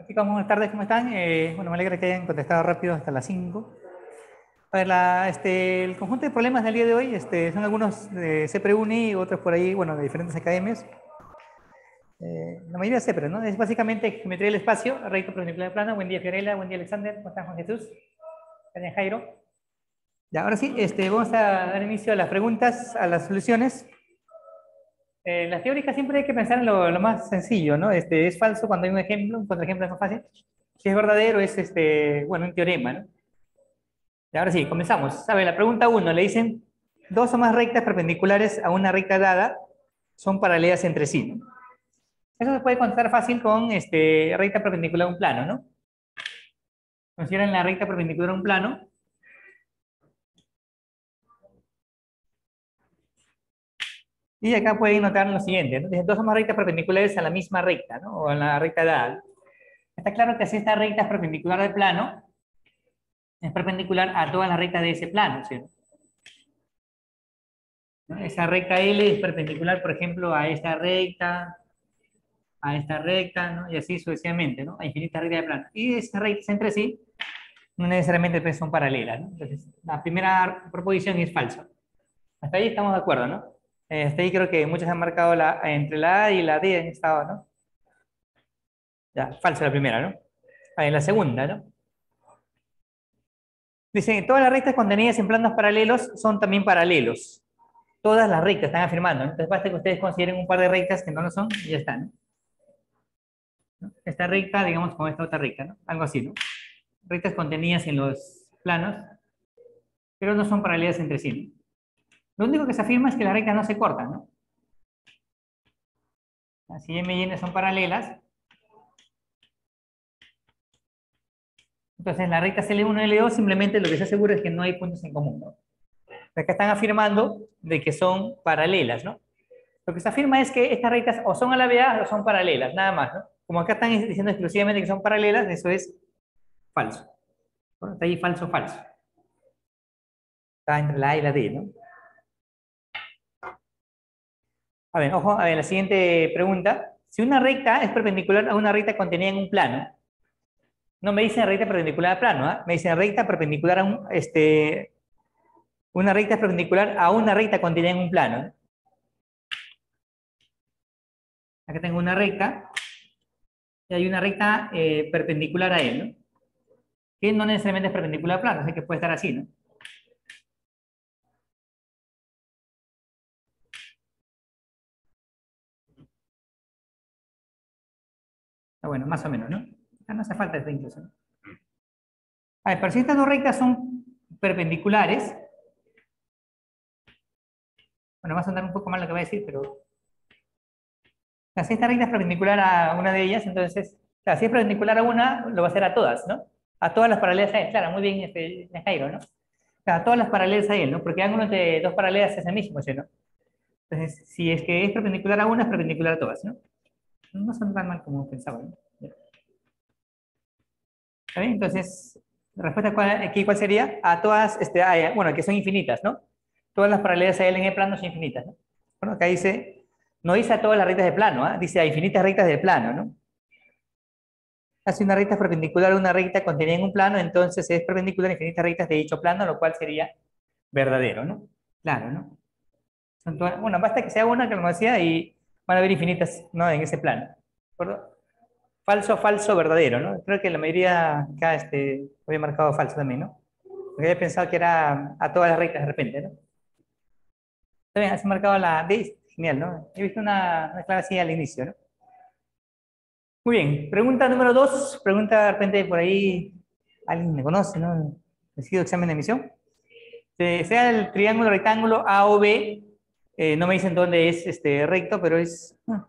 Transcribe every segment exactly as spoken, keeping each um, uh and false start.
Chicos, buenas tardes, ¿cómo están? Eh, bueno, me alegra que hayan contestado rápido hasta las cinco. A ver, la- este, el conjunto de problemas del día de hoy este, son algunos de C P R U N I y otros por ahí, bueno, de diferentes academias. Eh, la mayoría de C P R, ¿no? Es básicamente geometría del espacio, recto perpendicular plano. Buen día, Fiorella. Buen día, Alexander. ¿Cómo estás, Juan Jesús? ¿Cómo estás, Jairo? Ya, ahora sí, este, vamos a dar inicio a las preguntas, a las soluciones. Eh, en las teóricas siempre hay que pensar en lo, lo más sencillo, ¿no? Este, es falso cuando hay un ejemplo, un contraejemplo es más fácil. Si es verdadero, es este, bueno, un teorema, ¿no? Y ahora sí, comenzamos. ¿Sabe? La pregunta uno, le dicen, dos o más rectas perpendiculares a una recta dada son paralelas entre sí, ¿no? Eso se puede contestar fácil con este, recta perpendicular a un plano, ¿no? Consideran la recta perpendicular a un plano. Y acá pueden notar lo siguiente, ¿no? Dicen, dos o más rectas perpendiculares a la misma recta, ¿no? O a la recta dada. Está claro que si esta recta es perpendicular al plano, es perpendicular a todas las rectas de ese plano, ¿sí? ¿No? Esa recta L es perpendicular, por ejemplo, a esta recta, a esta recta, ¿no? Y así sucesivamente, ¿no? A infinitas rectas de plano. Y esas rectas entre sí no necesariamente pues, son paralelas, ¿no? Entonces, la primera proposición es falsa. Hasta ahí estamos de acuerdo, ¿no? Eh, hasta ahí creo que muchos han marcado la, entre la A y la D en estado, ¿no? Ya, falsa la primera, ¿no? Ah, en la segunda, ¿no? Dicen, todas las rectas contenidas en planos paralelos son también paralelos. Todas las rectas están afirmando, ¿no? Entonces basta que ustedes consideren un par de rectas que no lo son y ya están, ¿no? Esta recta, digamos, con esta otra recta, ¿no? Algo así, ¿no? Rectas contenidas en los planos, pero no son paralelas entre sí, ¿no? Lo único que se afirma es que las rectas no se cortan, ¿no? Si M y N son paralelas, entonces la recta L uno y L dos simplemente lo que se asegura es que no hay puntos en común, ¿no? Acá están afirmando de que son paralelas, ¿no? Lo que se afirma es que estas rectas o son a la vez o son paralelas, nada más, ¿no? Como acá están diciendo exclusivamente que son paralelas, eso es falso. ¿No? Está ahí falso, falso. Está entre la A y la D, ¿no? A ver, ojo, a ver, la siguiente pregunta. Si una recta es perpendicular a una recta contenida en un plano, no me dicen recta perpendicular al plano, ¿eh? Me dicen recta perpendicular a un, este, una recta es perpendicular a una recta contenida en un plano, ¿no? Acá tengo una recta y hay una recta eh, perpendicular a él, ¿no? Que no necesariamente es perpendicular al plano, así que puede estar así, ¿no? Ah, bueno, más o menos, ¿no? Ah, no hace falta esta incluso, ¿no? A ver, pero si estas dos rectas son perpendiculares, bueno, va a sonar un poco mal lo que voy a decir, pero si esta recta es perpendicular a una de ellas, entonces, claro, si es perpendicular a una, lo va a hacer a todas, ¿no? A todas las paralelas a él, claro, muy bien, este, Jairo, ¿no? Claro, a todas las paralelas a él, ¿no? Porque ángulo entre dos paralelas es el mismo, ¿sí, no? Entonces, si es que es perpendicular a una, es perpendicular a todas, ¿no? No son tan mal como pensaba, ¿no? ¿Está bien? Entonces, la respuesta cuál, aquí, ¿cuál sería? A todas, este, a- bueno, que son infinitas, ¿no? Todas las paralelas a él en el plano son infinitas, ¿no? Bueno, acá dice, no dice a todas las rectas de plano, ¿ah? Dice a infinitas rectas de plano, ¿no? Hace una recta perpendicular a una recta contenida en un plano, entonces es perpendicular a infinitas rectas de dicho plano, lo cual sería verdadero, ¿no? Claro, ¿no? Son todas- bueno, basta que sea una, que como decía, y van a haber infinitas, ¿no? En ese plano. ¿De acuerdo? Falso, falso, verdadero, ¿no? Creo que la mayoría acá este, había marcado falso también, ¿no? Porque había pensado que era a todas las rectas de repente, ¿no? Está bien, has marcado la D, genial, ¿no? He visto una, una clave así al inicio, ¿no? Muy bien, pregunta número dos, pregunta de repente por ahí, alguien me conoce, ¿no? He sido examen de emisión. Eh, sea el triángulo rectángulo A o B, eh, no me dicen dónde es este recto, pero es ah,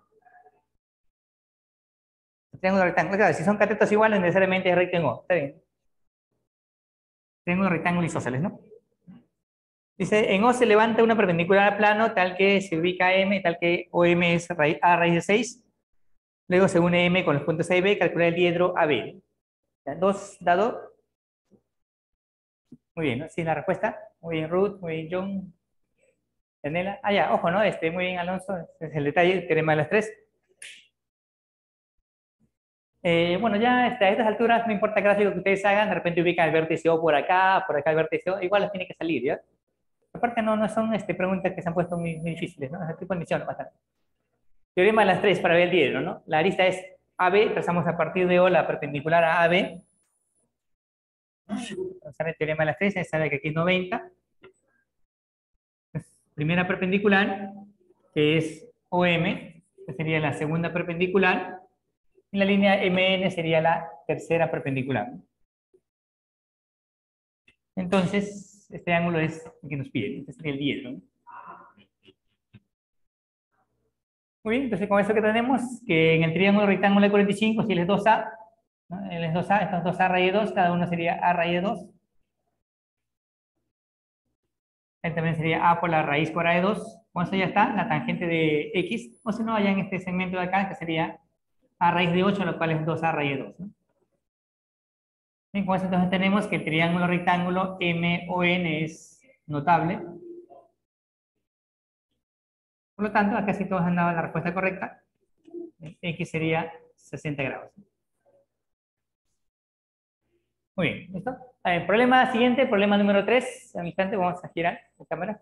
triángulo rectángulo. Claro, si son catetos iguales, necesariamente es recto en O. Está bien. Triángulo rectángulo isósceles, ¿no? Dice, en O se levanta una perpendicular al plano tal que se ubica M, tal que O M es raíz, A raíz de seis. Luego se une M con los puntos A y B, calcular el diedro A B. dos dado. Muy bien, ¿no? Sí, la respuesta. Muy bien, Ruth, muy bien, John, Daniela. Ah, ya, ojo, ¿no? Este, muy bien, Alonso. Este es el detalle, el teorema de las tres. Eh, bueno, ya este, a estas alturas no importa el gráfico que ustedes hagan, de repente ubican el vértice O por acá, por acá el vértice O, igual les tiene que salir, ¿ya? Aparte no, no son este, preguntas que se han puesto muy, muy difíciles, ¿no? Ese tipo de misiones bastante. Teorema de las tres para ver el diedro, ¿no? La arista es A B, trazamos a partir de O la perpendicular a A B. Sale el teorema de las tres, ya sabe que aquí es noventa. Primera perpendicular, que es O M, que sería la segunda perpendicular. Y la línea M N sería la tercera perpendicular. Entonces, este ángulo es el que nos pide. Este sería el diedro, ¿no? Muy bien, entonces con eso que tenemos, que en el triángulo rectángulo de cuarenta y cinco, si él es dos A, ¿no? Él es dos A, estos dos A raíz de dos, cada uno sería A raíz de dos. Él también sería A por la raíz cuadrada de dos. Con eso ya está, la tangente de X. O si no, allá en este segmento de acá, que sería A raíz de ocho, lo cual es dos A raíz de dos, ¿no? Bien, con eso entonces tenemos que el triángulo rectángulo M O N es notable. Por lo tanto, acá sí todos han dado la respuesta correcta. X sería sesenta grados. Muy bien, ¿listo? A ver, problema siguiente, problema número tres. En un instante vamos a girar la cámara.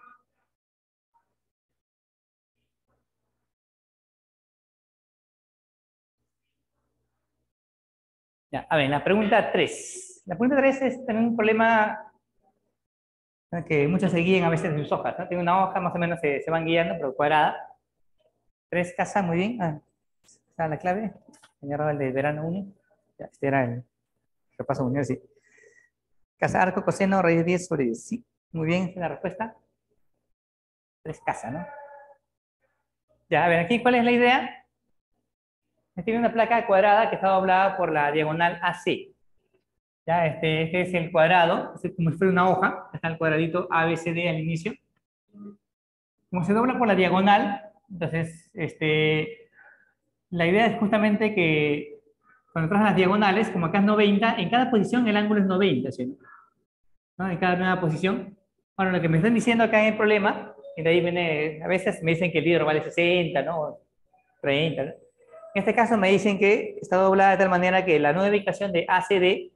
Ya, a ver, la pregunta tres. La pregunta tres es también un problema que muchos se guían a veces en sus hojas, ¿no? Tiene una hoja, más o menos se, se van guiando, pero cuadrada. Tres casas, muy bien. Ah, está la clave. Me agarrado el de verano uno. Ya, este era el repaso mundial, sí. Casa, arco, coseno, raíz de diez sobre diez. Sí, muy bien, esta es la respuesta. Tres casas, ¿no? Ya, a ver, aquí, ¿cuál es la idea? Tiene una placa cuadrada que está doblada por la diagonal A C. Ya, este, este es el cuadrado, es como si fuera una hoja, está el cuadradito A B C D al inicio. Como se dobla por la diagonal, entonces, este, la idea es justamente que cuando trazas las diagonales, como acá es noventa, en cada posición el ángulo es noventa, ¿sí? ¿No? En cada nueva posición. Bueno, lo que me están diciendo acá en el problema, y de ahí viene, a veces me dicen que el vidrio vale sesenta, ¿no? treinta, ¿no? En este caso me dicen que está doblada de tal manera que la nueva ubicación de A C D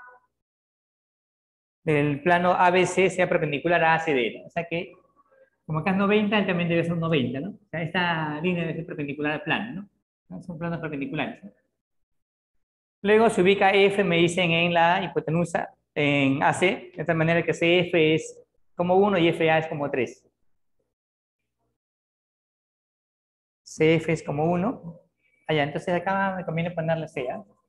del plano A B C sea perpendicular a A C D, ¿no? O sea que, como acá es noventa, él también debe ser un noventa, ¿no? O sea, esta línea debe ser perpendicular al plano, ¿no? ¿No? Son planos perpendiculares, ¿no? Luego se ubica F, me dicen, en la hipotenusa, en A C, de tal manera que C F es como uno y F A es como tres. C F es como uno. Allá, entonces acá me conviene ponerle C, ¿eh? O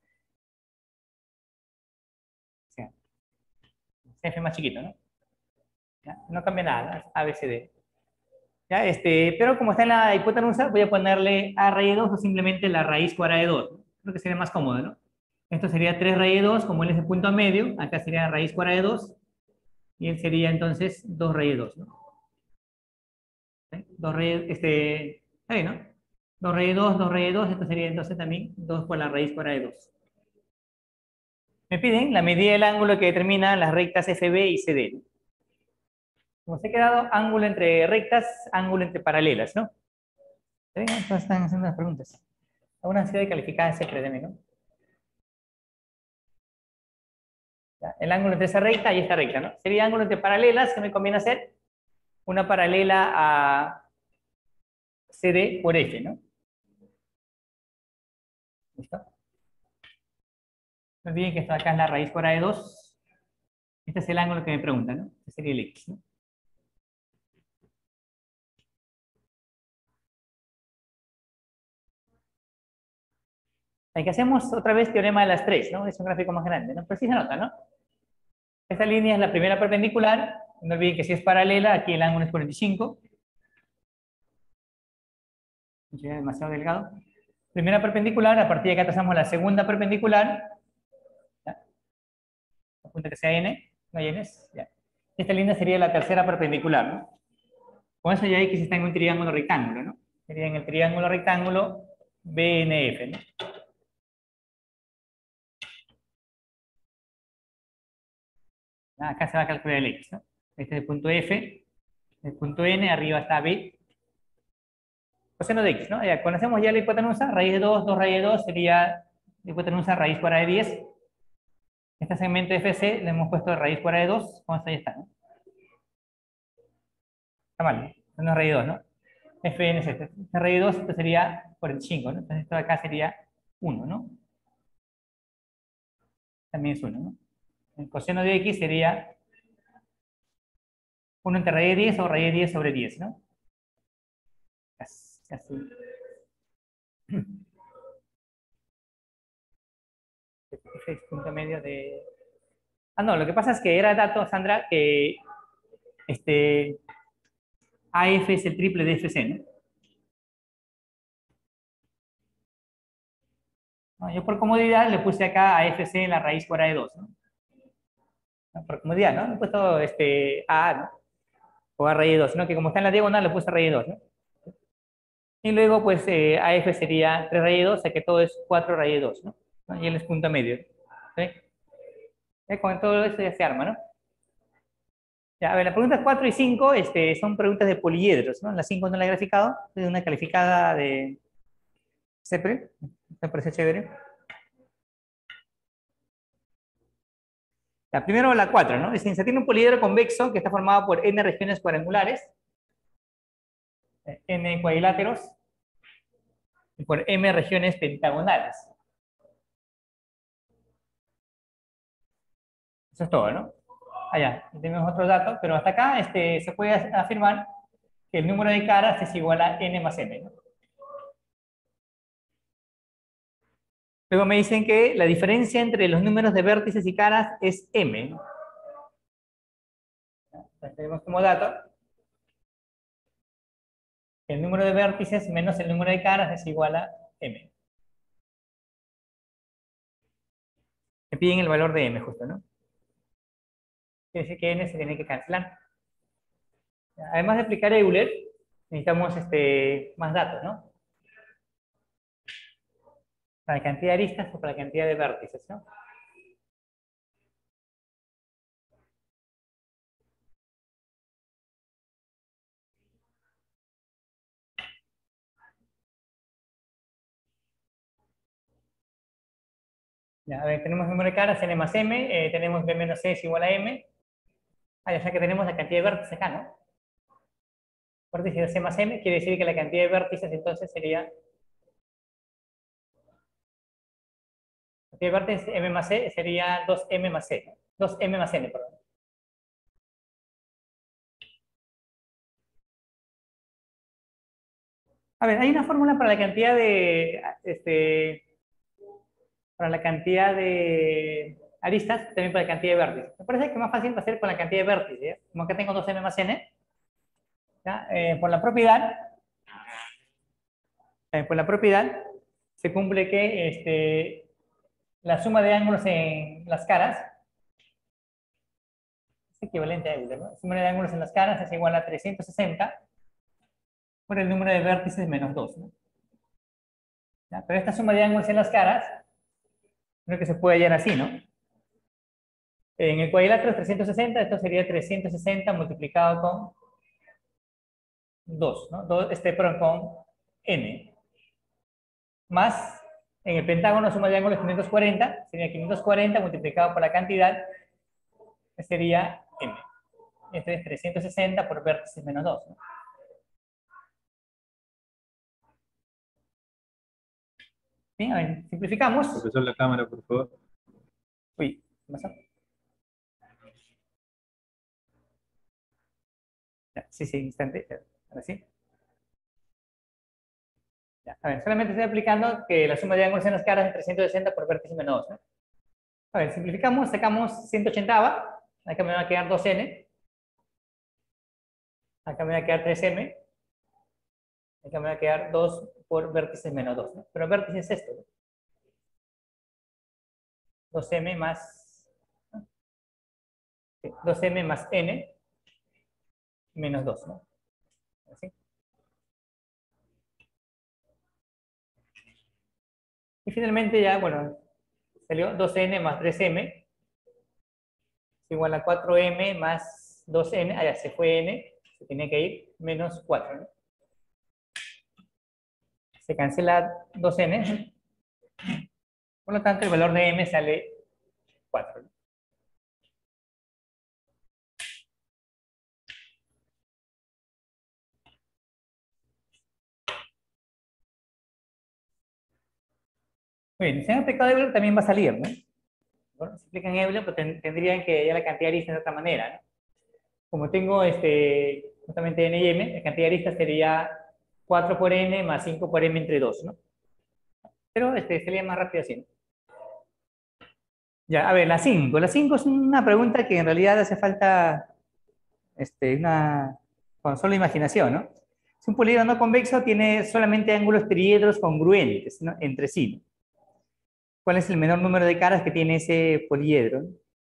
sea, C F más chiquito, ¿no? ¿Ya? No cambia nada, ¿no? A, B, C, D. ¿Ya? Este, pero como está en la hipotenusa, voy a ponerle A raíz de dos o simplemente la raíz cuadrada de dos, ¿no? Creo que sería más cómodo, ¿no? Esto sería tres raíz de dos, como él es el punto a medio, acá sería raíz cuadrada de dos, y él sería entonces dos raíz de dos, ¿no? ¿Sí? dos raíz, este, está bien, ¿no? dos raíz de dos, dos raíz de dos, esto sería entonces también dos por la raíz cuadrada de dos. Me piden la medida del ángulo que determina las rectas F B y C D, ¿no? Como se ha quedado ángulo entre rectas, ángulo entre paralelas, ¿no? ¿Sí? Entonces están haciendo las preguntas. Una ansiedad de calificada siempre de mí, ¿no? ¿Ya? El ángulo entre esa recta y esta recta, ¿no? Sería ángulo entre paralelas, ¿qué me conviene hacer? Una paralela a C D por F, ¿no? ¿Listo? No olviden que esto acá es la raíz cuadrada de dos. Este es el ángulo que me preguntan, ¿no? Este sería el X, ¿no? Aquí hacemos otra vez teorema de las tres, ¿no? Es un gráfico más grande, ¿no? Pero sí se nota, ¿no? Esta línea es la primera perpendicular. No olviden que si es paralela, aquí el ángulo es cuarenta y cinco. Es demasiado delgado. Primera perpendicular, a partir de acá trazamos la segunda perpendicular. ¿Ya? Apunta que sea N, no hay Ns. Ya. Esta línea sería la tercera perpendicular, ¿no? Con eso ya X está en un triángulo rectángulo, ¿no? Sería en el triángulo rectángulo B N F, ¿no? Acá se va a calcular el X, ¿no? Este es el punto F, el punto N, arriba está B. Coseno de X, ¿no? Ya conocemos ya la hipotenusa, raíz de dos, dos raíz de dos sería Después tenemos a raíz cuadrada de diez. Este segmento F C le hemos puesto raíz cuadrada de dos. ¿Cómo está? Ahí está, ¿no? Está mal, ¿no? No es raíz de dos, ¿no? F N Z. Este es raíz de dos, esto sería cuarenta y cinco, ¿no? Entonces esto de acá sería uno, ¿no? También es uno, ¿no? El coseno de X sería uno entre raíz de diez o raíz de diez sobre diez, ¿no? Casi. Casi. F es punto medio de... Ah, no, lo que pasa es que era dato, Sandra, que este, A F es el triple de F C, ¿no? No, yo por comodidad le puse acá a F C en la raíz cuadrada de dos, ¿no? No, por comodidad, ¿no? Le he puesto este, A, ¿no? O A raíz de dos, sino que como está en la diagonal le puse raíz de dos, ¿no? Y luego, pues, eh, A F sería tres raíz de dos, o sea que todo es cuatro raíz de dos, ¿no? Y él es punto medio. ¿Sí? Ya con todo eso ya se arma, ¿no? Ya, a ver, las preguntas cuatro y cinco este, son preguntas de poliedros, ¿no? La cinco no la he graficado, es una calificada de CEPRE, me parece chévere. La primero la cuatro, ¿no? Dice, se tiene un poliedro convexo que está formado por n regiones cuadrangulares, n cuadriláteros, y por m regiones pentagonales. Eso es todo, ¿no? Allá, tenemos otros datos, pero hasta acá este, se puede afirmar que el número de caras es igual a n más m, ¿no? Luego me dicen que la diferencia entre los números de vértices y caras es m, ¿no? Entonces tenemos como dato que el número de vértices menos el número de caras es igual a m. Me piden el valor de m justo, ¿no? Quiere decir que n se tiene que cancelar. Además de aplicar Euler, necesitamos este, más datos, ¿no? Para la cantidad de aristas o para la cantidad de vértices, ¿no? Ya, a ver, tenemos número de caras, n más m, eh, tenemos b menos c es igual a m. Ah, ya sea que tenemos la cantidad de vértices acá, ¿no? Vértice de c más m quiere decir que la cantidad de vértices entonces sería... La cantidad de vértices m más c sería dos m más c, ¿no? dos m más n, perdón. A ver, hay una fórmula para la cantidad de... Este, para la cantidad de aristas, también para la cantidad de vértices. Me parece que más fácil va a ser con la cantidad de vértices, ¿ya? Como que tengo dos m más n, ¿ya? Eh, por la propiedad, eh, por la propiedad, se cumple que este, la suma de ángulos en las caras es equivalente a Euler, ¿no? La suma de ángulos en las caras es igual a trescientos sesenta por el número de vértices menos dos, ¿no? ¿Ya? Pero esta suma de ángulos en las caras, creo que se puede hallar así, ¿no? En el cuadrilátero es trescientos sesenta, esto sería trescientos sesenta multiplicado con dos, ¿no? dos, este, perdón, con n. Más, en el pentágono suma de ángulos quinientos cuarenta, sería quinientos cuarenta multiplicado por la cantidad, que sería m. Entonces trescientos sesenta por vértices menos dos, ¿no? Bien, a ver, simplificamos. Profesor, la cámara, por favor. Uy, ¿qué pasó? Ya, sí, sí, instante. Ahora sí. Ya, a ver, solamente estoy aplicando que la suma de ángulos en las caras es trescientos sesenta por vértice menos dos, ¿no? A ver, simplificamos, sacamos ciento ochenta. Acá me va a quedar dos n. Acá me va a quedar tres m. Acá me va a quedar dos por vértices menos dos, ¿no? Pero vértice es esto, ¿no? dos m más... ¿no? dos m más n menos dos, ¿no? Así. Y finalmente ya, bueno, salió dos n más tres m es igual a cuatro m más dos n, allá se fue n, se tiene que ir, menos cuatro, ¿no? Se cancela dos n. Por lo tanto, el valor de m sale cuatro. Muy bien, si han aplicado Euler también va a salir, ¿no? Bueno, si aplican Euler, pues ten- tendrían que hallar la cantidad de aristas de otra manera, ¿no? Como tengo este, justamente n y m, la cantidad de aristas sería cuatro por n más cinco por m entre dos, ¿no? Pero este, sería más rápido así, ¿no? Ya, a ver, la cinco. La cinco es una pregunta que en realidad hace falta este, una, con solo imaginación, ¿no? Si un polígono no convexo tiene solamente ángulos triedros congruentes, ¿no? Entre sí, ¿no? ¿Cuál es el menor número de caras que tiene ese poliedro?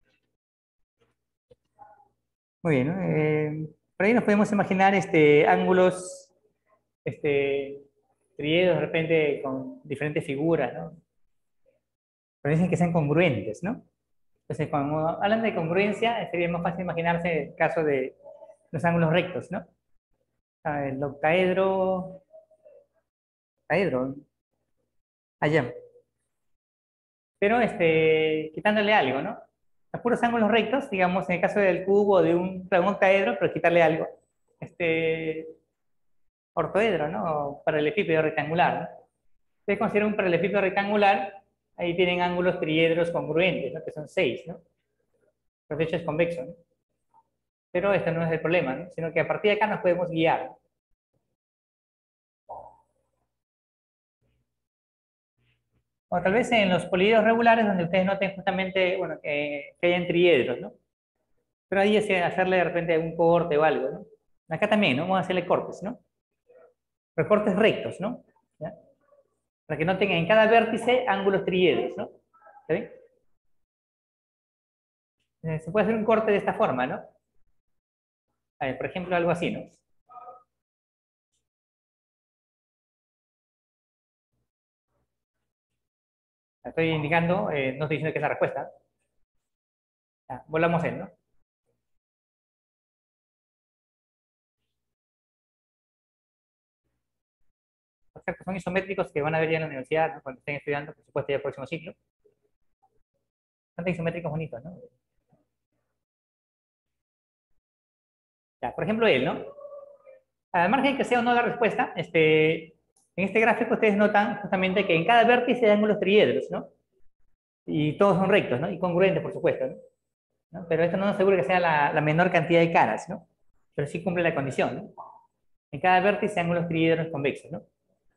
Muy bien, ¿no? Eh, por ahí nos podemos imaginar este, ángulos este, triedros de repente con diferentes figuras, ¿no? Pero dicen que sean congruentes, ¿no? Entonces, cuando hablan de congruencia, sería más fácil imaginarse el caso de los ángulos rectos, ¿no? Ah, el octaedro, octaedro, allá. Pero este, quitándole algo, ¿no? Los puros ángulos rectos, digamos, en el caso del cubo de un, de un octaedro, pero quitarle algo. Este, ortoedro, ¿no? O paralelepípedo rectangular, ¿no? Ustedes consideran un paralelepípedo rectangular, ahí tienen ángulos triedros congruentes, ¿no? Que son seis, ¿no? Pero de hecho es convexo, ¿no? Pero este no es el problema, ¿no? Sino que a partir de acá nos podemos guiar. O tal vez en los poliedros regulares donde ustedes noten justamente, bueno, que, que hayan triedros, ¿no? Pero ahí es hacerle de repente un corte o algo, ¿no? Acá también, ¿no? Vamos a hacerle cortes, ¿no? Recortes rectos, ¿no? ¿Ya? Para que noten en cada vértice ángulos triedros, ¿no? ¿Está bien? Eh, Se puede hacer un corte de esta forma, ¿no? A ver, por ejemplo, algo así, ¿no? Estoy indicando, eh, no estoy diciendo que es la respuesta. Ya, volvamos a él, ¿no? O sea, que son isométricos que van a ver ya en la universidad, ¿no? Cuando estén estudiando, por supuesto, ya el próximo ciclo. Son isométricos bonitos, ¿no? Ya, por ejemplo, él, ¿no? Al margen que sea o no la respuesta, este, en este gráfico ustedes notan justamente que en cada vértice hay ángulos triedros, ¿no? Y todos son rectos, ¿no? Y congruentes, por supuesto, ¿no? ¿No? Pero esto no nos asegura que sea la, la menor cantidad de caras, ¿no? Pero sí cumple la condición, ¿no? En cada vértice ángulos triedros convexos, ¿no?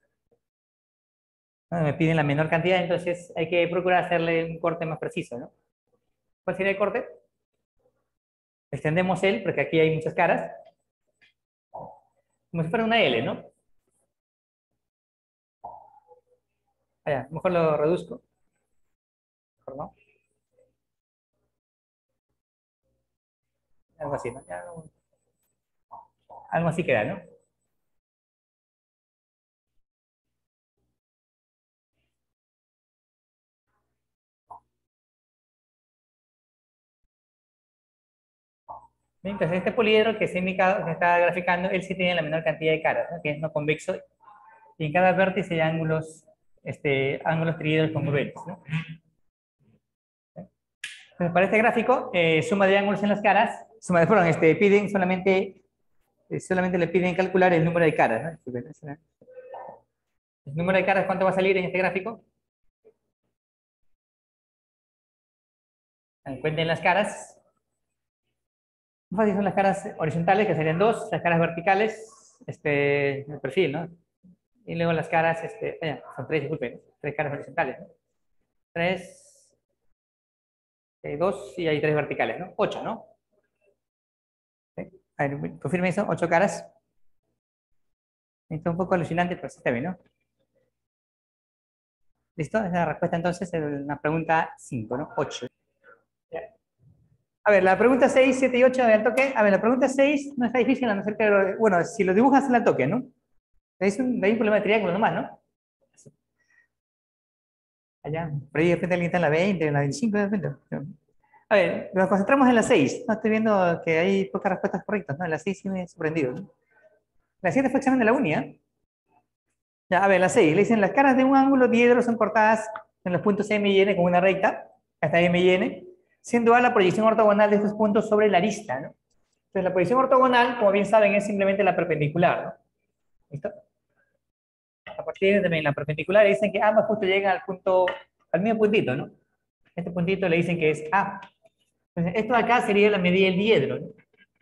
Ah, me piden la menor cantidad, entonces hay que procurar hacerle un corte más preciso, ¿no? ¿Cuál sería el corte? Extendemos él, porque aquí hay muchas caras, como si fuera una L, ¿no? Allá, mejor lo reduzco, mejor no, algo así, ¿no? Ya, algo así queda, ¿no? Bien, entonces este poliedro que se, indica, que está graficando, él sí tiene la menor cantidad de caras, ¿no? Que es no convexo, y en cada vértice hay ángulos, este, ángulos triedros congruentes, ¿no? Entonces, para este gráfico, eh, suma de ángulos en las caras, suma de, perdón, este, piden solamente, eh, solamente le piden calcular el número de caras, ¿no? El número de caras, ¿cuánto va a salir en este gráfico? Encuentren las caras. Más fácil son las caras horizontales, que serían dos, las caras verticales, este, el perfil, ¿no? Y luego las caras, este, allá, son tres, disculpen, tres caras horizontales, ¿no? Tres, eh, dos y hay tres verticales, ¿no? Ocho, ¿no? ¿Sí? A ver, confirme eso, ocho caras. Está un poco alucinante, pero sí está bien, ¿no? ¿Listo? Esa es la respuesta entonces en la pregunta cinco, ¿no? Ocho. A ver, la pregunta seis, siete y ocho al toque. A ver, la pregunta seis no está difícil, a no ser que, lo- bueno, si lo dibujas al toque, ¿no? Es un, hay un problema de triángulo nomás, ¿no? Allá, por ahí de repente alguien está en la veinte, en la veinticinco, de repente. A ver, nos concentramos en la seis. No estoy viendo que hay pocas respuestas correctas, ¿no? En la seis sí me he sorprendido, ¿no? La siete fue examen de la uni, ¿eh? Ya, a ver, la seis. Le dicen las caras de un ángulo diedro son cortadas en los puntos M y N con una recta, hasta M y N, siendo A la proyección ortogonal de estos puntos sobre la arista, ¿no? Entonces, la proyección ortogonal, como bien saben, es simplemente la perpendicular, ¿no? ¿Listo? A partir de también la perpendicular dicen que ambos puntos llegan al punto, al mismo puntito, ¿no? Este puntito le dicen que es A. Entonces, esto de acá sería la medida del diedro, ¿no?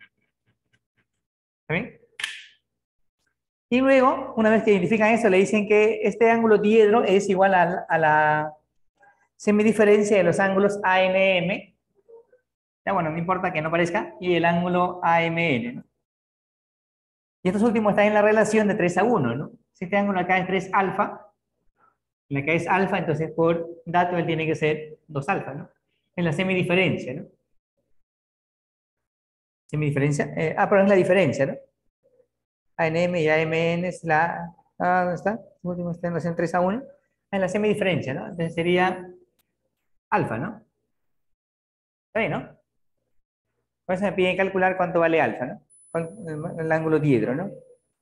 ¿Está bien? Y luego, una vez que identifican eso, le dicen que este ángulo diedro es igual a, a la semidiferencia de los ángulos A N M. Ya bueno, no importa que no parezca, y el ángulo A M N, ¿no? Y estos últimos están en la relación de tres a uno, ¿no? Si este ángulo acá es tres alfa, en la que es alfa, entonces por dato él tiene que ser dos alfa, ¿no? En la semidiferencia, ¿no? Semidiferencia, eh, ah, pero es la diferencia, ¿no? A N M y A M N es la, ah, ¿dónde está? El último está en relación tres a uno, en la semidiferencia, ¿no? Entonces sería alfa, ¿no? Está bien, ¿no? Por eso me piden calcular cuánto vale alfa, ¿no? El, el ángulo diedro, ¿no?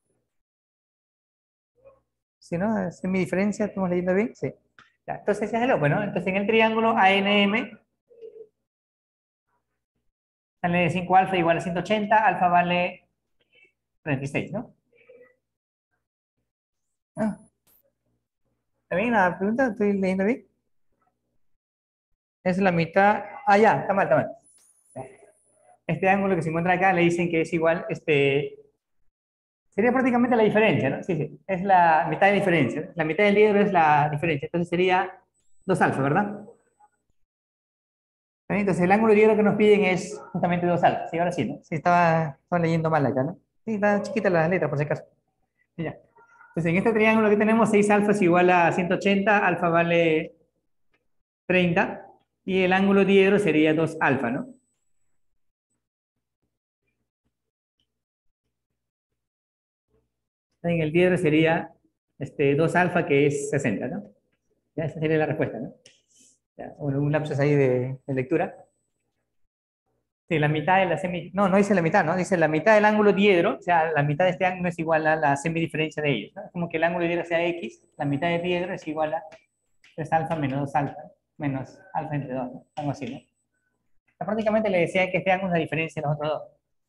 Si no, semidiferencia, ¿estamos leyendo bien? Sí. Ya, entonces ese es el bueno. Entonces en el triángulo A N M sale cinco alfa igual a ciento ochenta, alfa vale treinta y seis, ¿no? Ah, ¿está bien la pregunta? ¿Estoy leyendo bien? Es la mitad. Ah, ya, está mal, está mal. Este ángulo que se encuentra acá le dicen que es igual, este, sería prácticamente la diferencia, ¿no? Sí, sí, es la mitad de diferencia. La mitad del diedro es la diferencia, entonces sería dos alfa, ¿verdad? Entonces el ángulo diedro que nos piden es justamente dos alfa. Sí, ahora sí, ¿no? Sí, estaba, estaba leyendo mal acá, ¿no? Sí, está chiquita la letra, por si acaso. Ya. Entonces en este triángulo que tenemos, seis alfa es igual a ciento ochenta, alfa vale treinta, y el ángulo diedro sería dos alfa, ¿no? En el diedro sería este, dos alfa, que es sesenta, ¿no? Ya, esa sería la respuesta, ¿no? Ya, bueno, un lapsus ahí de, de lectura. Sí, la mitad de la semi... No, no dice la mitad, ¿no? Dice la mitad del ángulo diedro, o sea, la mitad de este ángulo es igual a la semidiferencia de ellos, ¿no? Es como que el ángulo diedro sea X, la mitad del diedro es igual a tres alfa menos dos alfa, menos alfa entre dos, ¿no? Algo así, ¿no? O sea, prácticamente le decía que este ángulo es la diferencia de los otros dos.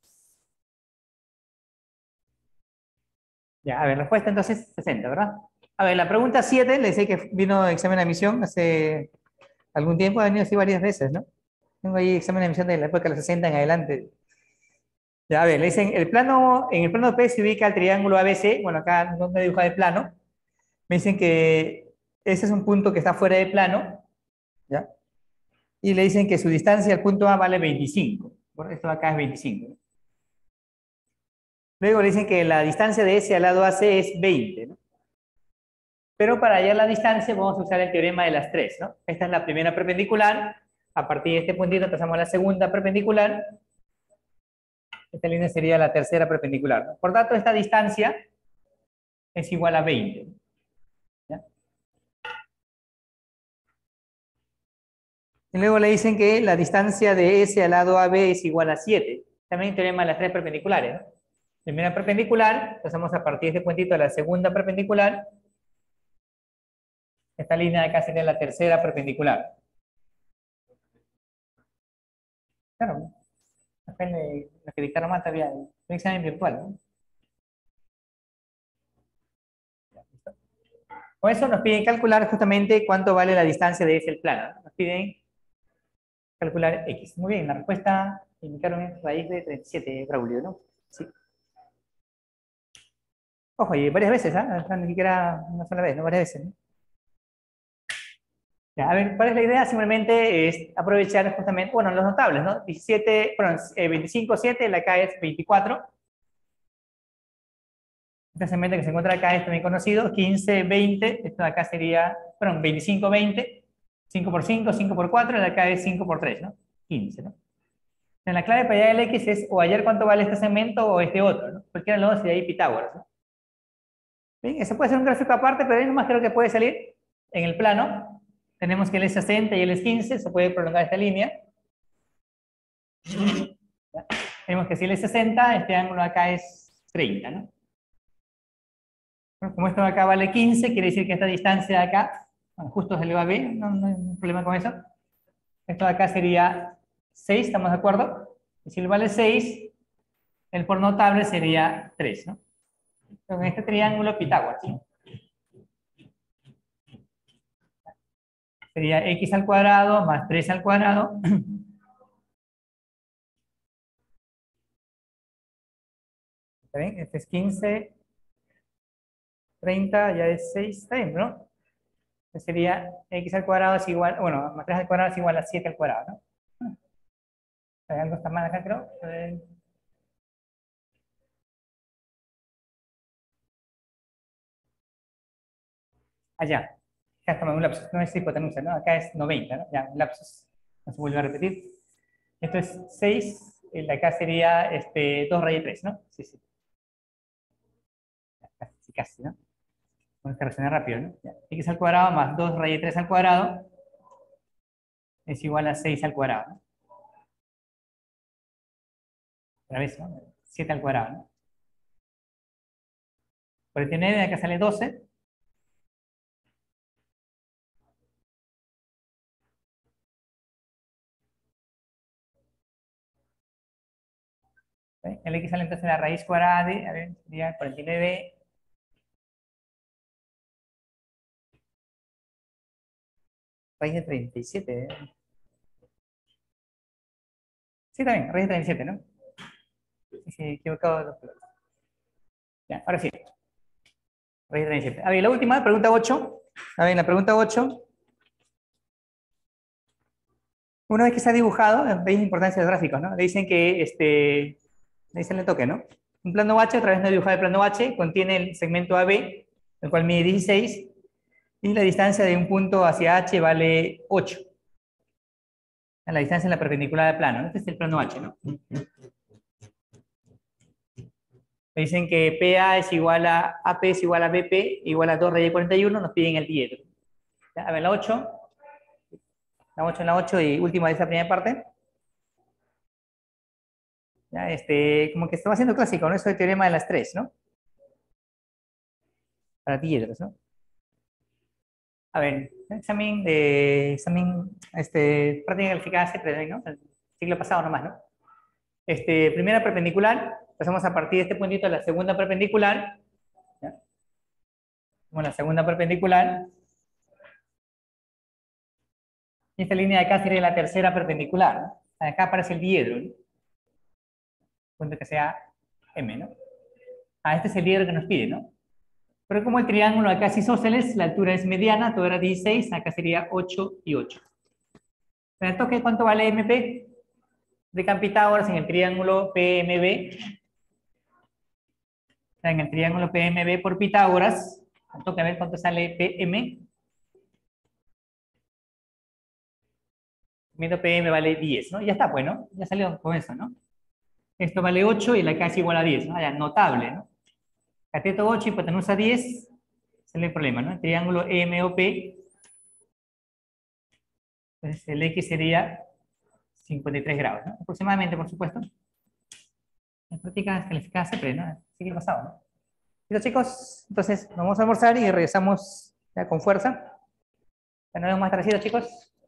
Ya, a ver, respuesta entonces sesenta, ¿verdad? A ver, la pregunta siete, le decía que vino examen de admisión hace algún tiempo, ha venido así varias veces, ¿no? Tengo ahí examen de admisión de la época de los sesenta en adelante. Ya, a ver, le dicen, el plano, en el plano P se ubica el triángulo A B C, bueno, acá no me dibuja de plano, me dicen que ese es un punto que está fuera de plano, ¿ya? Y le dicen que su distancia al punto A vale veinticinco, bueno, esto de acá es veinticinco. Luego le dicen que la distancia de S al lado A C es veinte, ¿no? Pero para hallar la distancia vamos a usar el teorema de las tres, ¿no? Esta es la primera perpendicular, a partir de este puntito pasamos a la segunda perpendicular, esta línea sería la tercera perpendicular, ¿no? Por tanto, esta distancia es igual a veinte, ¿ya? Y luego le dicen que la distancia de S al lado A B es igual a siete. También el teorema de las tres perpendiculares, ¿no? Primera perpendicular, pasamos a partir de este puntito a la segunda perpendicular. Esta línea de acá sería la tercera perpendicular. Claro, acá en el- los que dictaron más todavía un examen virtual, ¿no? Con eso nos piden calcular justamente cuánto vale la distancia de ese plano, ¿no? Nos piden calcular X. Muy bien, la respuesta indicaron es raíz de treinta y siete, Braulio, ¿no? Sí. Ojo, y varias veces, ¿ah? ¿eh? Ni siquiera una sola vez, no varias veces, ¿no? Ya, a ver, ¿cuál es la idea? Simplemente es aprovechar justamente, bueno, los notables, ¿no? diecisiete, perdón, eh, veinticinco, siete, la acá es veinticuatro. Este segmento que se encuentra acá es también conocido, quince, veinte, esto de acá sería, perdón, veinticinco, veinte, cinco por cinco, cinco por cuatro, el de acá es cinco por tres, ¿no? quince, ¿no? En la clave para hallar el X es o hallar cuánto vale este segmento o este otro, ¿no? Cualquiera de los dos sería ahí Pitágoras, ¿no? Bien, ese puede ser un gráfico aparte, pero ahí nomás creo que puede salir en el plano. Tenemos que él es sesenta y él es quince, se puede prolongar esta línea. ¿Ya? Tenemos que si él es sesenta, este ángulo acá es treinta, ¿no? Bueno, como esto de acá vale quince, quiere decir que esta distancia de acá Bueno, justo salió a B, no, no hay ningún problema con eso. Esto de acá sería seis, ¿estamos de acuerdo? Y si el vale seis, el por notable sería tres, ¿no? Con este triángulo Pitágoras, ¿sí? Sería x al cuadrado más tres al cuadrado. ¿Está bien? Este es quince, treinta, ya es seis, está bien, ¿no? Entonces sería x al cuadrado es igual, bueno, más tres al cuadrado es igual a siete al cuadrado, ¿no? Algo está mal acá, creo. Eh, allá. Acá está un lapsus, no es hipotenusa, ¿no? Acá es noventa, ¿no? Ya, un lapsus. No se vuelve a repetir. Esto es seis, el de acá sería este, dos raíz de tres, ¿no? Sí, sí. Casi, casi, ¿no? Vamos a reaccionar rápido, ¿no? Ya. X al cuadrado más dos raíz de tres al cuadrado es igual a seis al cuadrado, ¿no? Otra vez, ¿no? siete al cuadrado, ¿no? cuarenta y nueve, de acá sale doce. ¿Sí? El X sale entonces la raíz cuadrada de, a ver, sería cuarenta y nueve, raíz de treinta y siete, ¿eh? Sí, también, raíz de treinta y siete, ¿no? Sí, sí, equivocado los colores. Ya, ahora sí, raíz de treinta y siete. A ver, la última, pregunta ocho. A ver, la pregunta ocho. Una vez que se ha dibujado, veis la importancia de los gráficos, ¿no? Le dicen que, este, le dicen el toque, ¿no? Un plano H, otra vez no he dibujado el plano H, contiene el segmento A B, el cual mide dieciséis, y la distancia de un punto hacia H vale ocho. La distancia en la perpendicular del plano, ¿no? Este es el plano H, ¿no? Me dicen que P A es igual a A P es igual a B P igual a dos raíz de cuarenta y uno, nos piden el diedro. ¿Ya? A ver, la ocho. La ocho en la ocho y última de esa primera parte. ¿Ya? Este, como que estamos haciendo clásico, ¿no? Eso es el teorema de las tres, ¿no? Para diedros, ¿no? A ver, examen de examen, este, práctica calificada C P D, ¿no? El siglo pasado nomás, ¿no? Este, primera perpendicular, pasamos a partir de este puntito a la segunda perpendicular. ¿Ya? Bueno, la segunda perpendicular. Y esta línea de acá sería la tercera perpendicular, ¿no? Acá aparece el diedro, ¿no? Punto que sea M, ¿no? Ah, este es el diedro que nos pide, ¿no? Pero como el triángulo acá es isósceles, la altura es mediana, todo era dieciséis, acá sería ocho y ocho. ¿En el toque cuánto vale M P? De Pitágoras en el triángulo P M B. En el triángulo P M B por Pitágoras, toca ver cuánto sale P M. Medio P M vale diez, ¿no? Ya está, bueno, ya salió con eso, ¿no? Esto vale ocho y la K es igual a diez, ¿no? Ya, notable, ¿no? Cateto ocho, hipotenusa diez, sale el problema, ¿no? El triángulo M O P, entonces el X sería cincuenta y tres grados, ¿no? Aproximadamente, por supuesto. En práctica calificada siempre, ¿no? Así que pasado, ¿no? ¿Listo, chicos? Entonces, nos vamos a almorzar y regresamos ya con fuerza. Ya nos vemos más tardecito, chicos.